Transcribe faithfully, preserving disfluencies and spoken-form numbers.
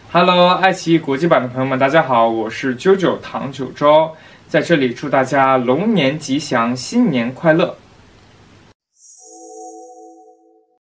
Hello， 爱奇艺国际版的朋友们，大家好，我是啾啾唐九洲，在这里祝大家龙年吉祥，新年快乐。